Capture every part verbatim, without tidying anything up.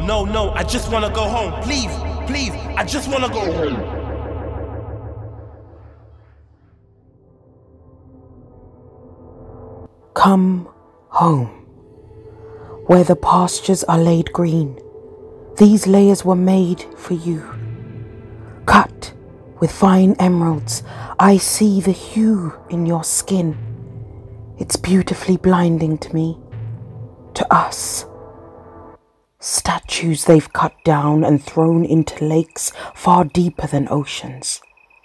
no, no, I just wanna go home. Please, please, I just wanna go home. Come home, where the pastures are laid green. These layers were made for you. Cut with fine emeralds, I see the hue in your skin. It's beautifully blinding to me, to us. Statues they've cut down and thrown into lakes far deeper than oceans.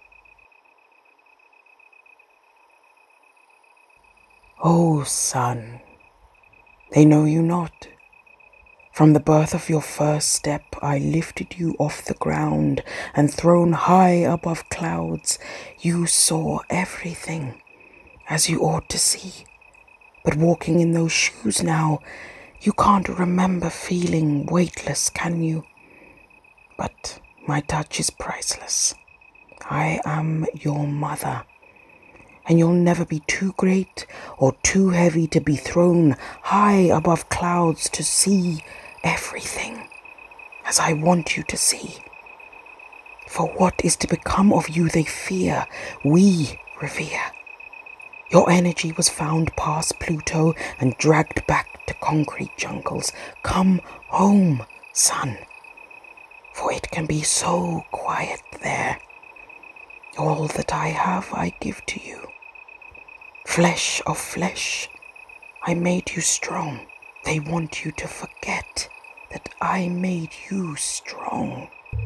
Oh, son, they know you not. From the birth of your first step, I lifted you off the ground and thrown high above clouds. You saw everything, as you ought to see. But walking in those shoes now, you can't remember feeling weightless, can you? But my touch is priceless. I am your mother. And you'll never be too great or too heavy to be thrown high above clouds to see everything, as I want you to see. For what is to become of you they fear, we revere. Your energy was found past Pluto and dragged back to concrete jungles. Come home, son, for it can be so quiet there. All that I have I give to you. Flesh of flesh, I made you strong. They want you to forget that I made you strong.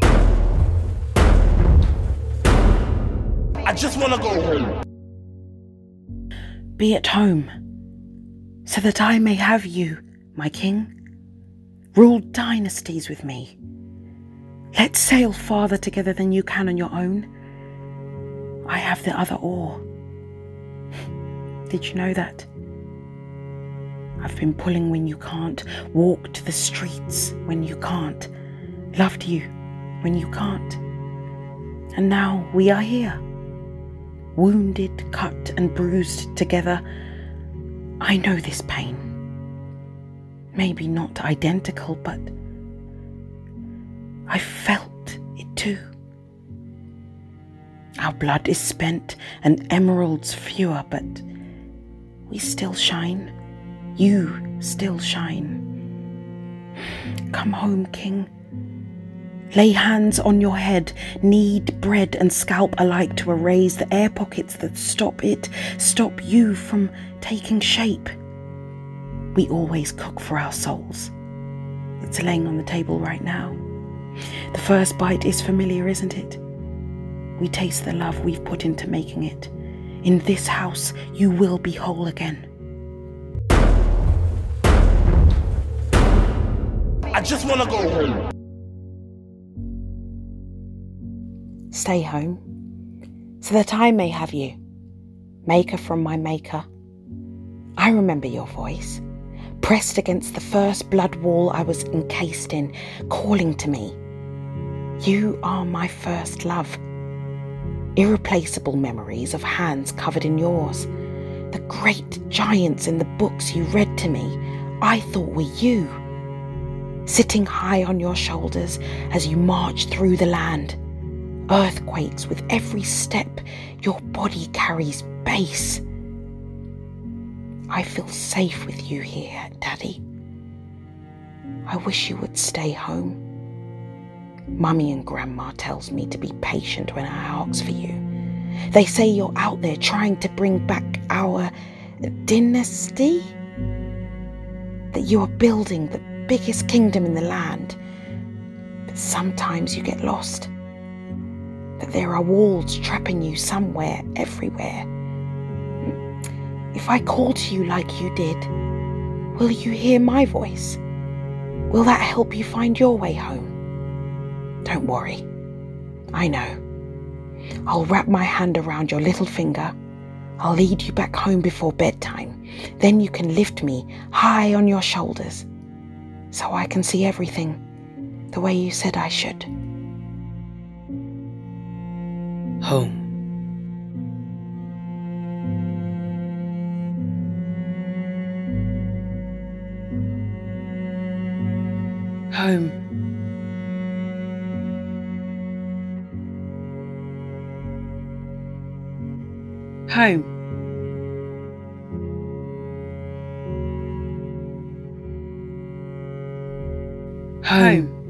I just wanna go home. Be at home, so that I may have you, my king. Rule dynasties with me. Let's sail farther together than you can on your own. I have the other oar. Did you know that? I've been pulling when you can't, walked the streets when you can't, loved you when you can't. And now we are here, wounded, cut and bruised together. I know this pain. Maybe not identical, but I felt it too. Our blood is spent and emeralds fewer, but we still shine. You still shine. Come home, king. Lay hands on your head, knead bread and scalp alike to erase the air pockets that stop it, stop you from taking shape. We always cook for our souls. It's laying on the table right now. The first bite is familiar, isn't it? We taste the love we've put into making it. In this house, you will be whole again. I just wanna go home. Stay home, so that I may have you, maker from my maker. I remember your voice, pressed against the first blood wall I was encased in, calling to me. You are my first love. Irreplaceable memories of hands covered in yours. The great giants in the books you read to me, I thought were you. Sitting high on your shoulders as you march through the land. Earthquakes with every step your body carries base. I feel safe with you here, Daddy. I wish you would stay home. Mummy and Grandma tells me to be patient when I ask for you. They say you're out there trying to bring back our dynasty? That you are building the biggest kingdom in the land. But sometimes you get lost. That there are walls trapping you somewhere, everywhere. If I call to you like you did, will you hear my voice? Will that help you find your way home? Don't worry. I know. I'll wrap my hand around your little finger. I'll lead you back home before bedtime. Then you can lift me high on your shoulders so I can see everything the way you said I should. Home. Home. Home. Home.